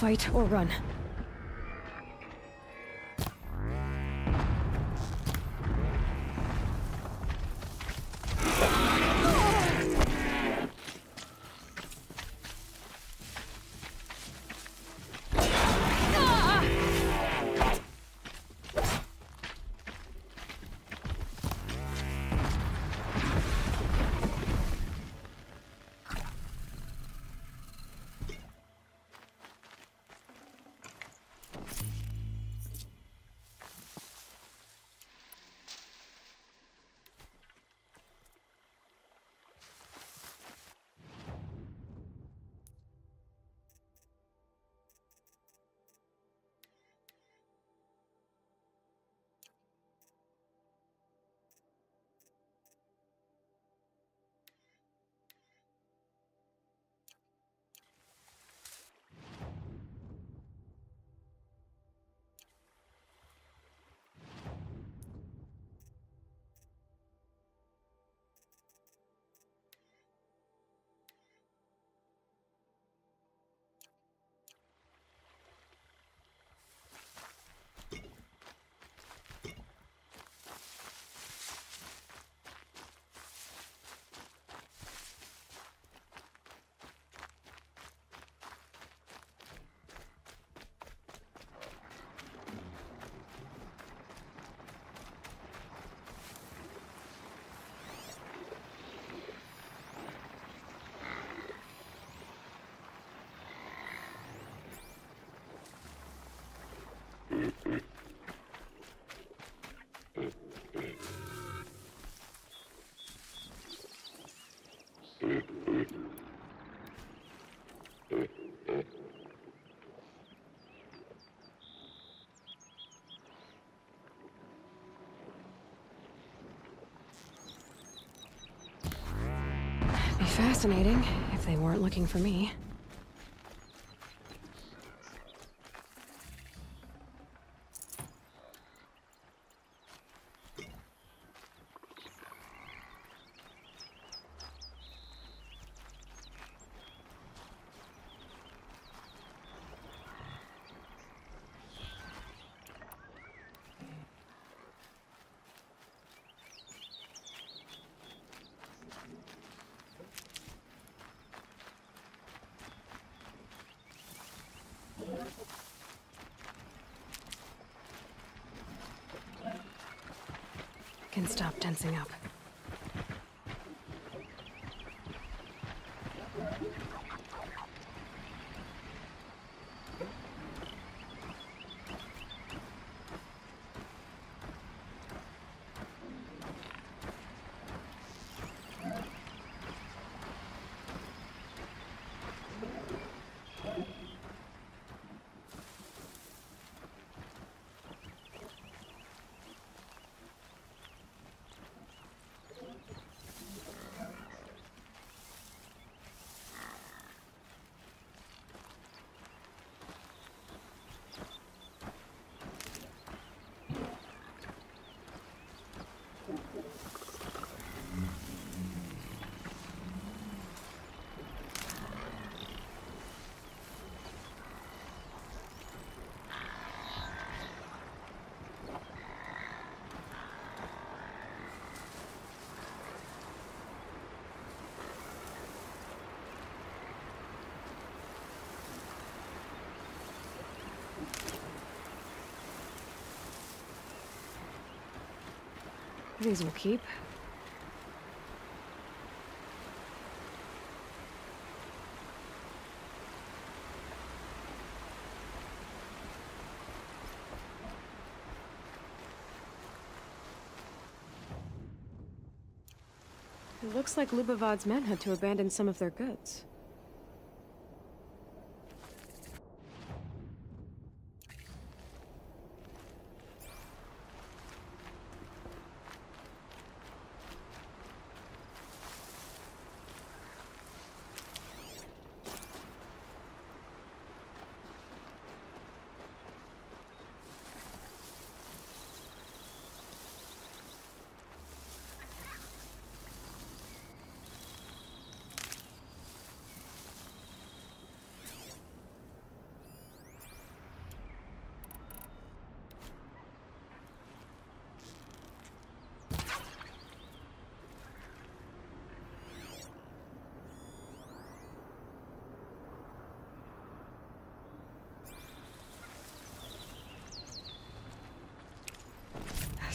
fight or run. Be fascinating if they weren't looking for me. Can stop tensing up. These will keep. It looks like Lubavad's men had to abandon some of their goods.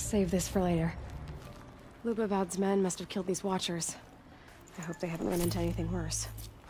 save this for later. Lubavad's men must have killed these Watchers. I hope they haven't run into anything worse.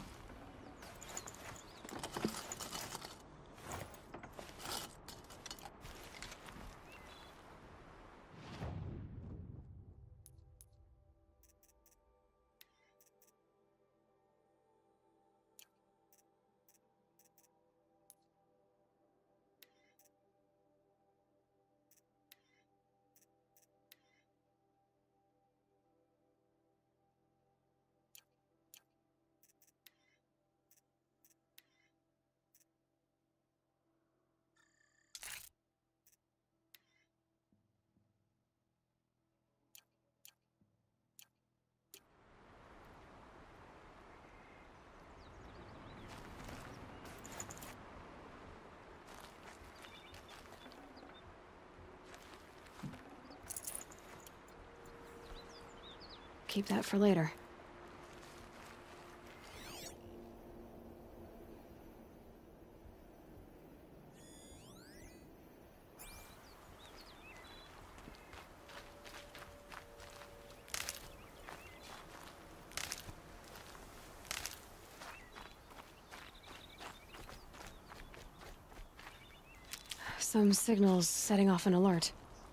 Keep that for later. Some signals setting off an alert.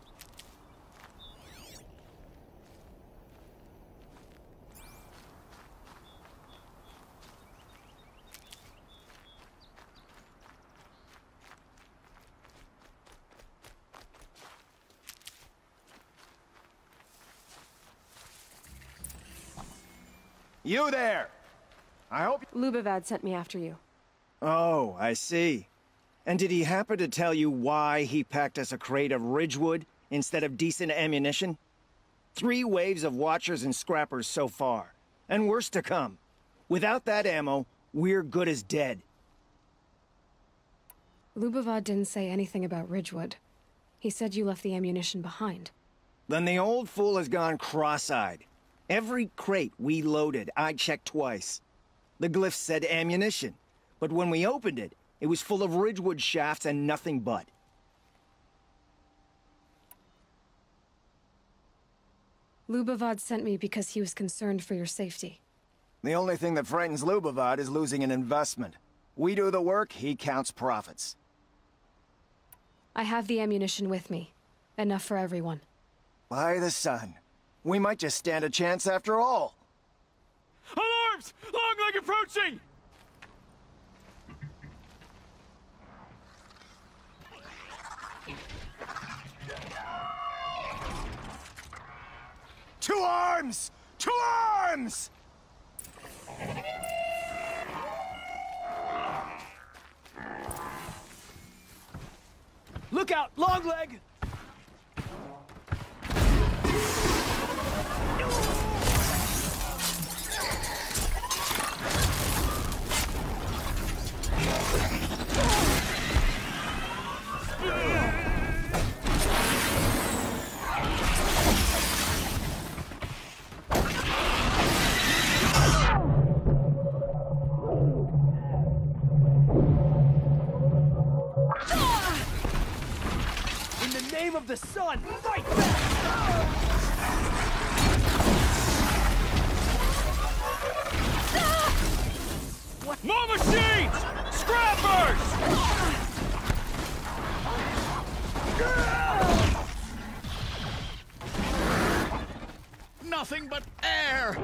You there! I hope... Lubavad sent me after you. Oh, I see. And did he happen to tell you why he packed us a crate of Ridgewood instead of decent ammunition? 3 waves of Watchers and Scrappers so far, and worse to come. Without that ammo, we're good as dead. Lubavad didn't say anything about Ridgewood. He said you left the ammunition behind. Then the old fool has gone cross-eyed. Every crate we loaded, I checked twice. The glyph said ammunition, but when we opened it, it was full of Ridgewood shafts and nothing but. Lubavad sent me because he was concerned for your safety. The only thing that frightens Lubavad is losing an investment. We do the work, he counts profits. I have the ammunition with me. Enough for everyone. By the sun. We might just stand a chance after all. Alarms! Longleg approaching! To arms! To arms! Look out! Longleg! Of the sun! Fight back! What? More machines! Scrappers! Nothing but air!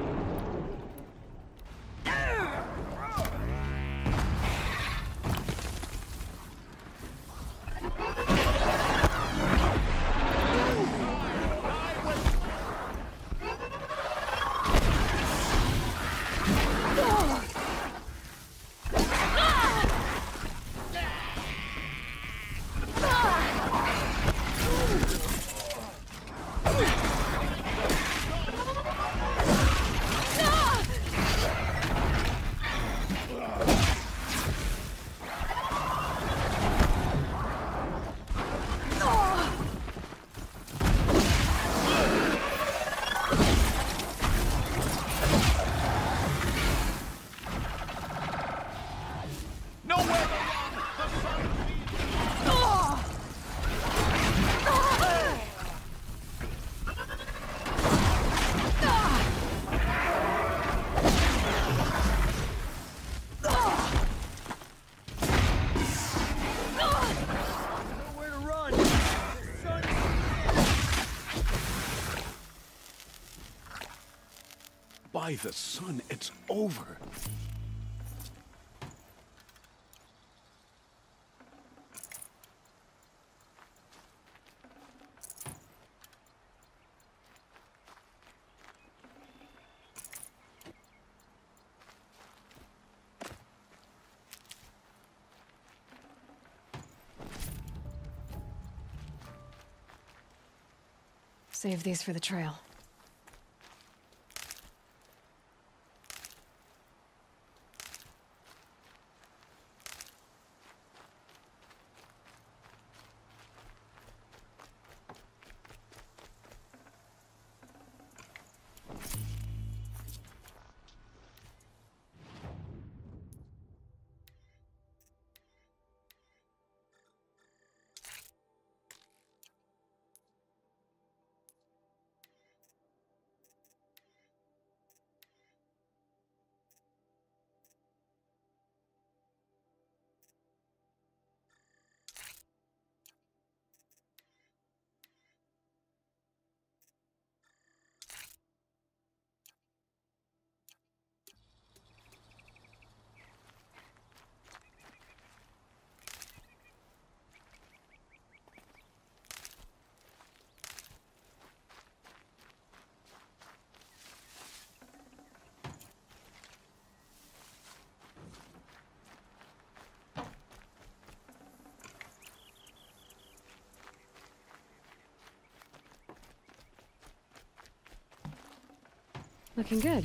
By the sun, it's over. Save these for the trail. Looking good.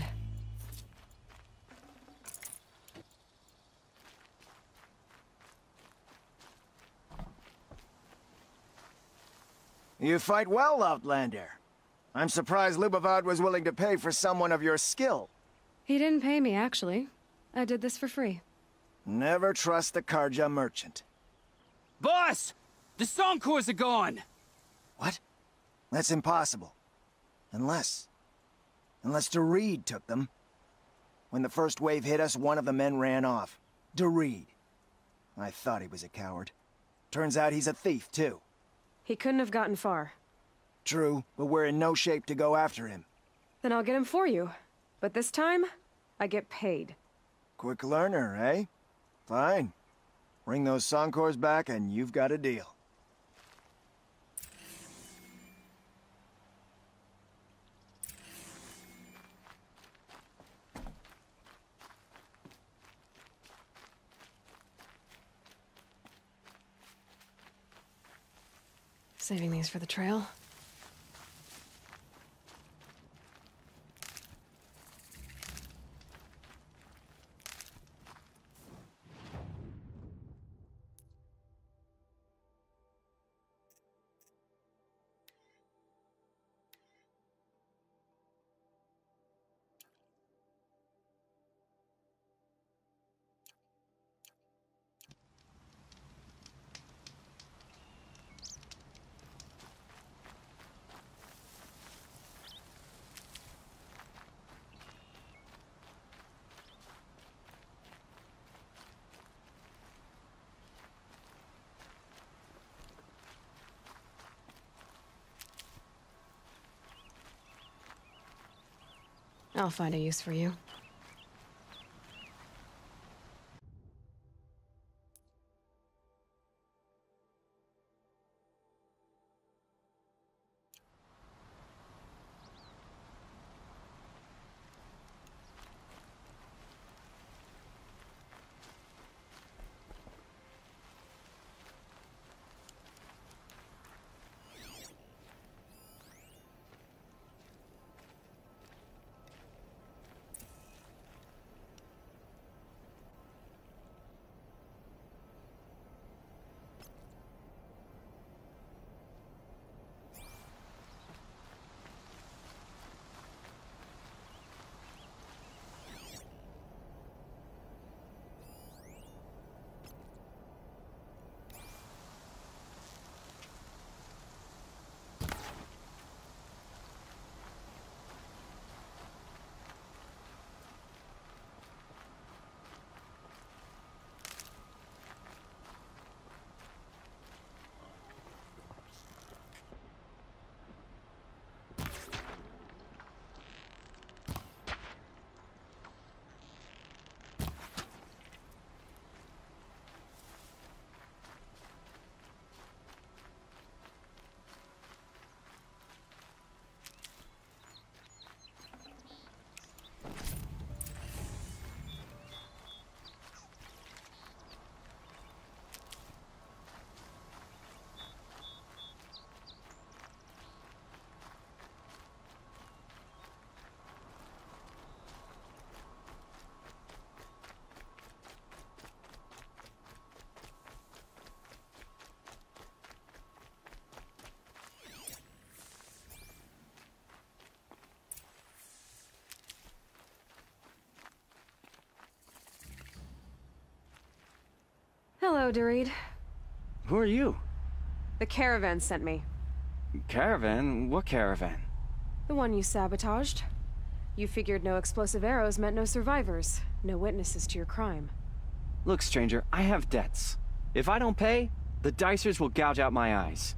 You fight well, Outlander. I'm surprised Lubavad was willing to pay for someone of your skill. He didn't pay me, actually. I did this for free. Never trust the Karja merchant. Boss! The Songcores are gone! What? That's impossible. Unless Doreed took them. When the first wave hit us, one of the men ran off. Doreed. I thought he was a coward. Turns out he's a thief, too. He couldn't have gotten far. True, but we're in no shape to go after him. Then I'll get him for you. But this time, I get paid. Quick learner, eh? Fine. Bring those Songcores back and you've got a deal. Saving these for the trail. I'll find a use for you. Hello, Dorit. Who are you? The caravan sent me. Caravan? What caravan? The one you sabotaged. You figured no explosive arrows meant no survivors, no witnesses to your crime. Look, stranger, I have debts. If I don't pay, the Dicers will gouge out my eyes.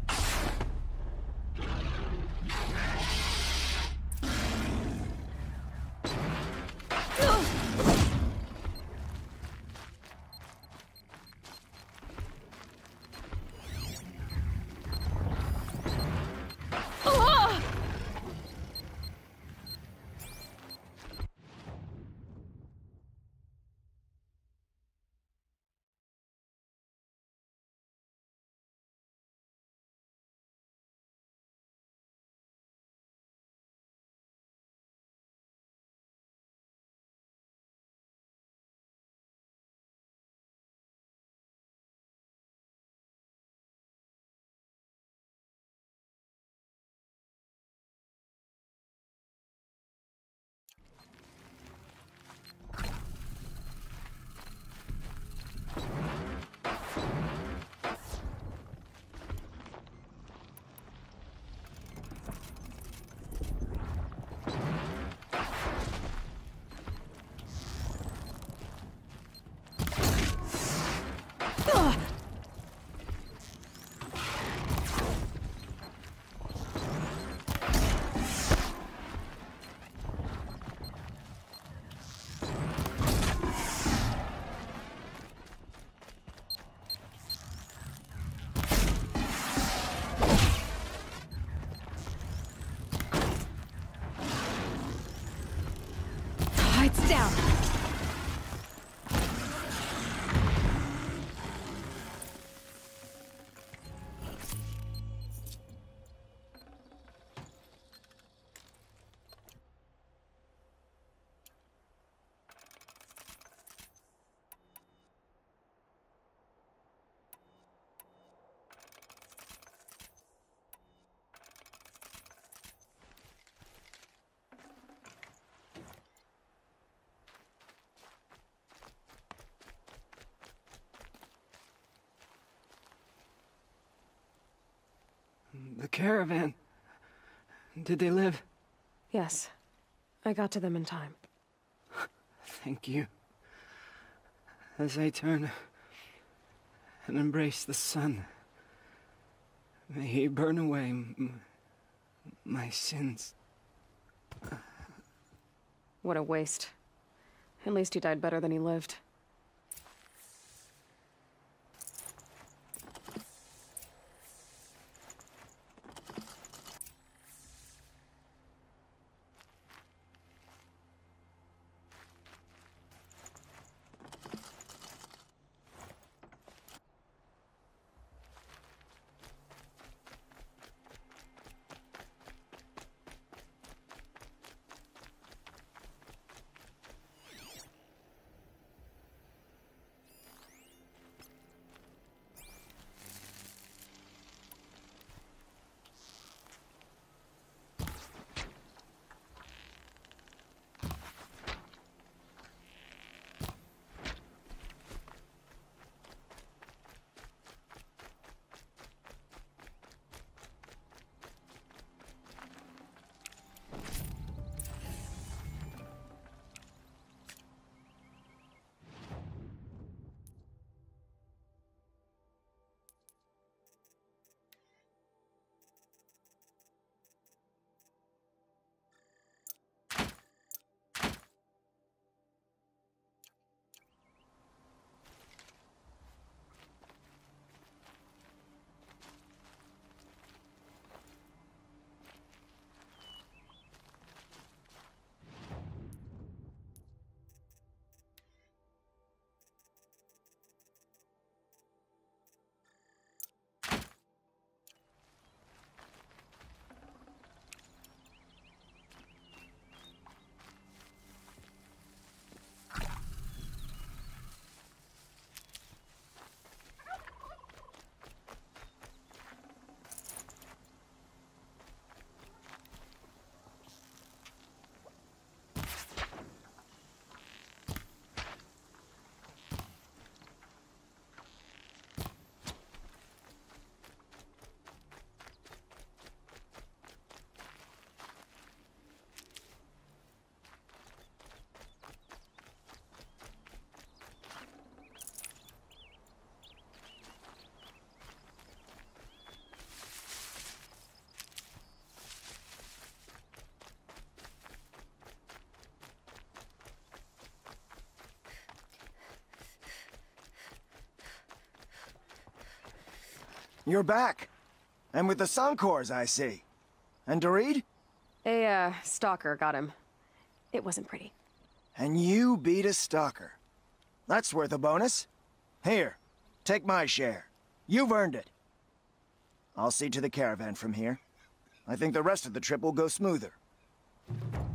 Lights down! The caravan. Did they live? Yes. I got to them in time. Thank you. As I turn and embrace the sun, may he burn away my sins. What a waste. At least he died better than he lived. You're back. And with the Suncors, I see. And Dorit? A, stalker got him. It wasn't pretty. And you beat a stalker. That's worth a bonus. Here, take my share. You've earned it. I'll see to the caravan from here. I think the rest of the trip will go smoother.